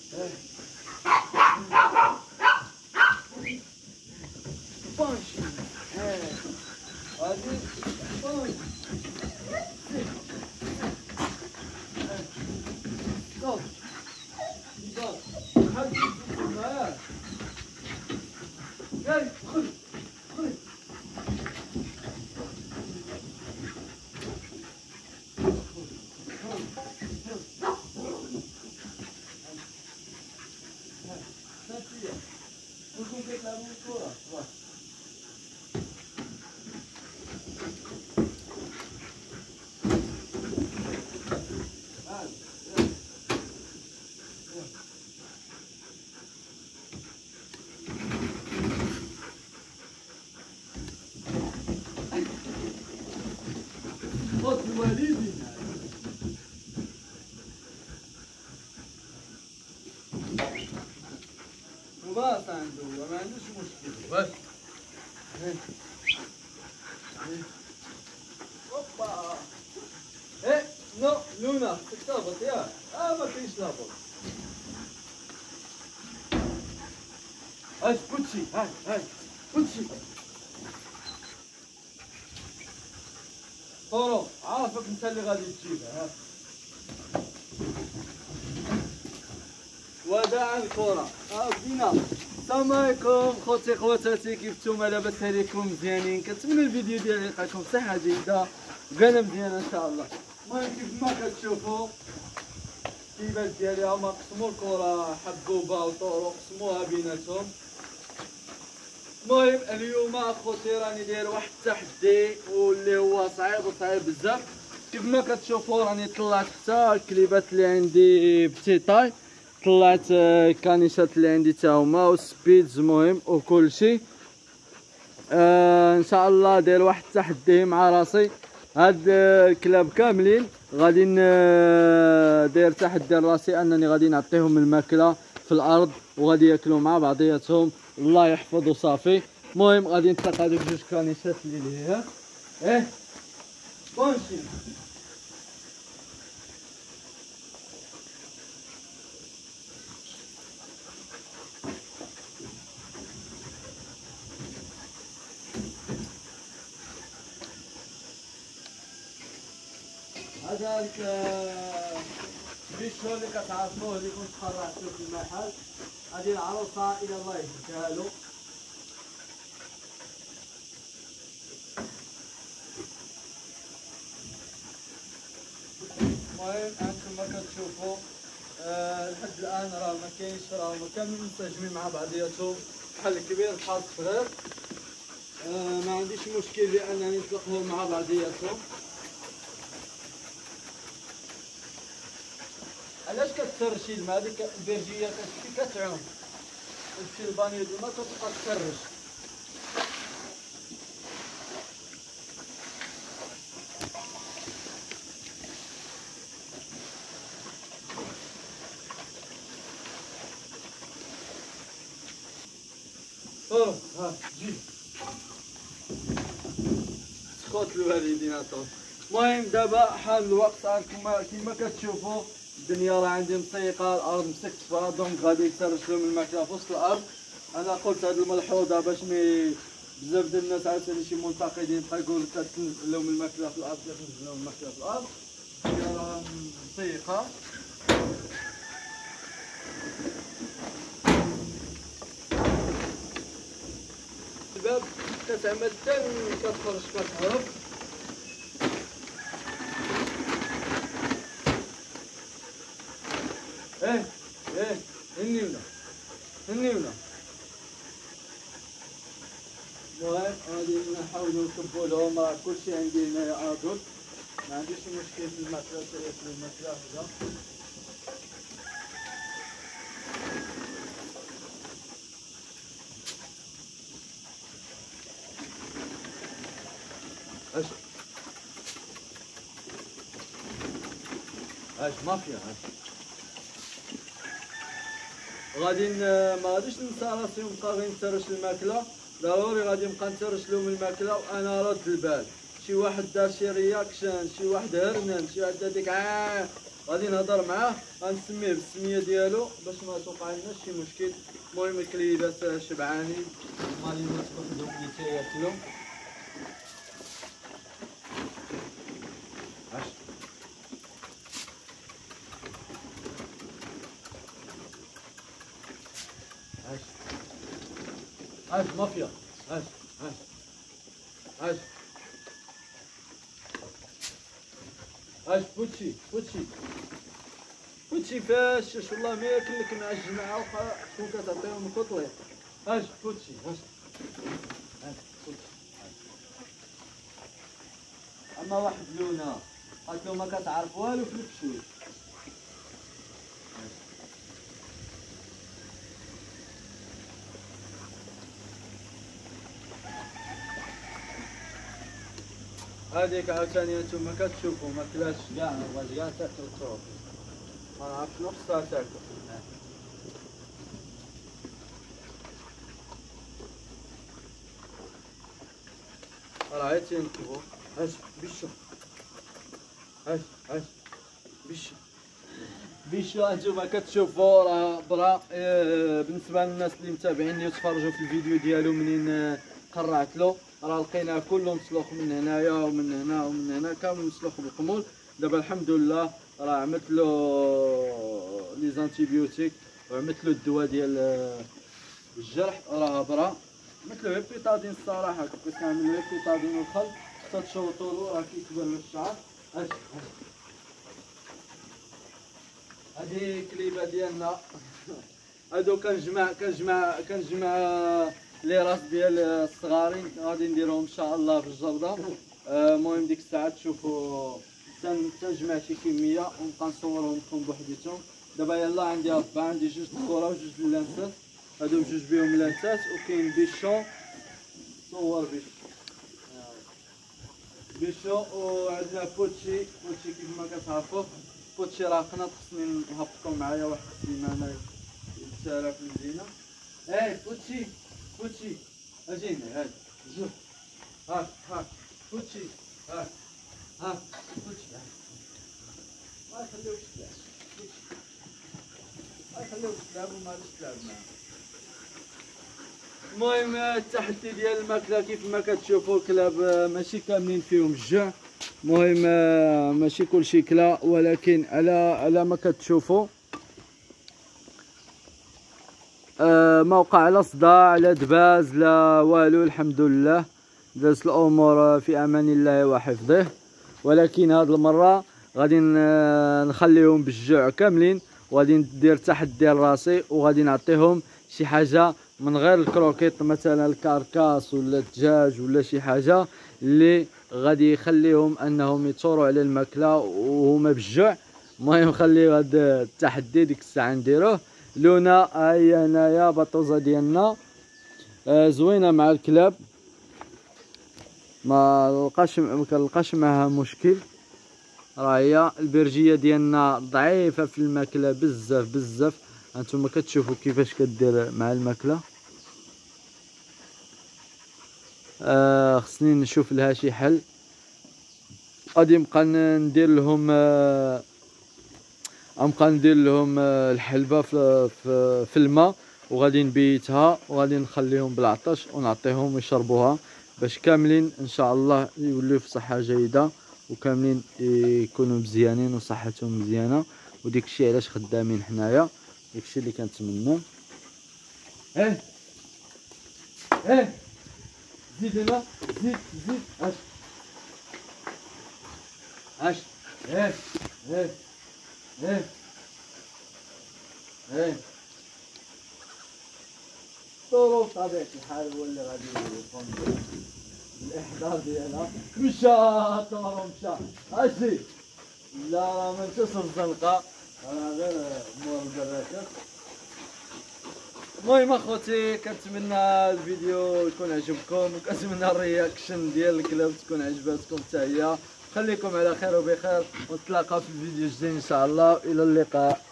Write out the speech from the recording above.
بونشي هادي بونشي صوت صوت حد معايا جاي خذ خذ كلكم كتلعبوا الكرة خذ الوالدين وباص عنده ما عندوش مشكل بس اوبا ايه نو لونا تكتبط يا ما فيش لابط هاي بوتشي هاي بوتشي طورو عارفك انت اللي غادي تجيبها ها وداع الكرة بدينا. السلام عليكم خوتي خواتاتي، كيف نتوما؟ لاباس عليكم؟ مزيانين؟ كنتمنى الفيديو ديالي يلقاكم صحة جيدة وقالة مزيانة ان شاء الله. المهم كيف ما كتشوفوا الكيبات ديالي هما قسموا الكرة حبوبة وطورو قسموها بيناتهم. المهم اليوم اخوتي راني داير واحد التحدي واللي هو صعيب وصعيب بزاف. كيف ما كتشوفوا راني طلعت حتى الكليبات اللي عندي بتيطاي، طلعت الكانيشات اللي عندي تا هما والسبيدز المهم وكلشي. ان شاء الله داير واحد التحدي مع راسي. هاد الكلاب كاملين غادي داير تحدي لراسي انني غادي نعطيهم الماكله في الارض وغادي ياكلوا مع بعضياتهم الله يحفظ وصافي. المهم غادي نتلاقى هذوك جوج كانيشات اللي هي بونشي. هذا البيشو اللي كتعرفوه اللي كنت خرجتو في المحل، هذه العروسه الى الله يهديها له. المهم انتم ما كتشوفوا لحد الان راه ما كاينش، راه كاملين منسجمين مع بعضياتهم بحال الكبير بحال الصغير. ما عنديش مشكل بانني نطلقهم مع بعضياتهم. علاش كتسرشي الماء؟ هذيك البرجيه كتمشي كتعوم، تمشي البانيو د الماء كتبقى تسرش. ها جي سكوت الوالدين عطاو. المهم دابا حان الوقت كيما كتشوفوا الدنيا راه عندي مسيقه، الارض مسكتفه، دونك غادي يتسرش لهم الماكله في وسط الارض. انا قلت هذه الملحوظه باش مي بزاف ديال الناس عاوتاني شي منتقدين بقى يقول كتنزل لهم الماكله في الارض، كتنزل لهم الماكله في الارض، هي راه مسيقه. الباب كتعمل حتى كتخرج كتهرب. هنيونا المهم غادي نحاولو نكبو لهم، راه كلشي عندي هنايا ادول، ما عنديش مشكل في الماكله، في الماكله هكذا. اش مافيا غادي ما غاديش ننسى راسي ونبقى غير نترش الماكله، ضروري غادي نبقى نترش لهم الماكله وانا رد البال. شي واحد دار شي رياكشن، شي واحد هرنن، شي واحد هذيك غادي نهضر معاه غنسميه بالسميه ديالو باش ما توقع لنا شي مشكل. المهم الكليبات شبعانين المالينات كلهم اللي تياكلوا. عاش مافيا. عاش فوتشي فاش والله ما ياكل لك مع الجماعه وخا شكون كتعطيهم الكوطليط. عاش فوتشي. اما واحد لونا قالت له ما كتعرف والو في البشوي. هذيك عاوتاني نتوما كتشوفوا ما كلاش كاع، ما بغاش كاع تاكل التراب، ما نعرف شنو خصها تاكل. راه غير تينكبو. عاش بيشو هانتوما كتشوفوا راه برا. بالنسبه للناس اللي متابعيني وتفرجوا في الفيديو ديالو منين قرعت له، راه لقيناه كله مسلوخ من هنايا ومن هنا ومن هنا كامل مسلوخ بالقمول. دابا الحمد لله راه عملت له لي زانتيبيوتيك وعملت له الدواء ديال الجرح، راه برا. عملت له هيبيتادين الصراحه، كنت كنعمل له هيبيتادين والخل حتى تشوطوا له راه كيكبر له الشعر. هذه كليبه ديالنا. هادو كنجمع لي راس ديال الصغارين غادي نديرهم ان شاء الله في الجرده. المهم ديك الساعه تشوفوا تنجمع شي كميه ونبقى نصورهم لكم بوحديتهم. دابا يلا عندي ربعه، عندي جوج الكره وجوج اللانسات، هادو بجوج بهم لانسات، وكاين بيشون صور بيشو، وعندنا بوتشي كيف ما كتعرفوا. بوتشي راه قناط خصني نهبطو معايا واحد السيمانه يتسارى في المدينه. بوتشي اجيني هاي جوج. ها بوتشي بوتشي ما يخليوش تلعب، ما يخليوش تلعب وما غاديش تلعب معاه. المهم التحدي ديال الماكله كيف ما كتشوفوا الكلاب ماشي كاملين فيهم الجوع. المهم ماشي كلشي كلا، ولكن على ما كتشوفوا ما وقع لا صداع لا دباز لا والو، الحمد لله دازت الامور في امان الله وحفظه. ولكن هاد المره غادي نخليهم بالجوع كاملين، وغادي ندير تحدي لراسي وغادي نعطيهم شي حاجه من غير الكروكيط، مثلا الكركاس ولا الدجاج ولا شي حاجه اللي غادي يخليهم انهم يثوروا على الماكله وهما بالجوع. المهم خليو هذا التحدي ديك الساعه نديروه. لونا هي هنايا بطوزه ديالنا زوينه مع الكلاب، ما كنلقاش معها مشكل. راه هي البرجيه ديالنا ضعيفه في الماكله بزاف. هانتوما كتشوفوا كيفاش كدير مع الماكله. خصني نشوف لها شي حل. غادي نبقى ندير لهم الحلبه في الماء، وغادي نبيتها وغادي نخليهم بالعطش ونعطيهم يشربوها باش كاملين ان شاء الله يوليو في صحه جيده وكاملين يكونوا مزيانين وصحتهم مزيانه. وديك الشيء علاش خدامين حنايا، داك الشيء اللي كنتمنى. زيد هنا، زيد عاش طولو بطبيعة الحال هو اللي غادي يقوم بالاحضار ديالها. مشى اجي لا راه مانتوش الزنقه، راه غير مور البراكه. المهم اخوتي كنتمنى الفيديو يكون عجبكم، وكنتمنى الرياكشن ديال الكلاب تكون عجباتكم حتى هي. خليكم على خير وبخير، ونتلاقاو في الفيديو الجاي ان شاء الله. الى اللقاء.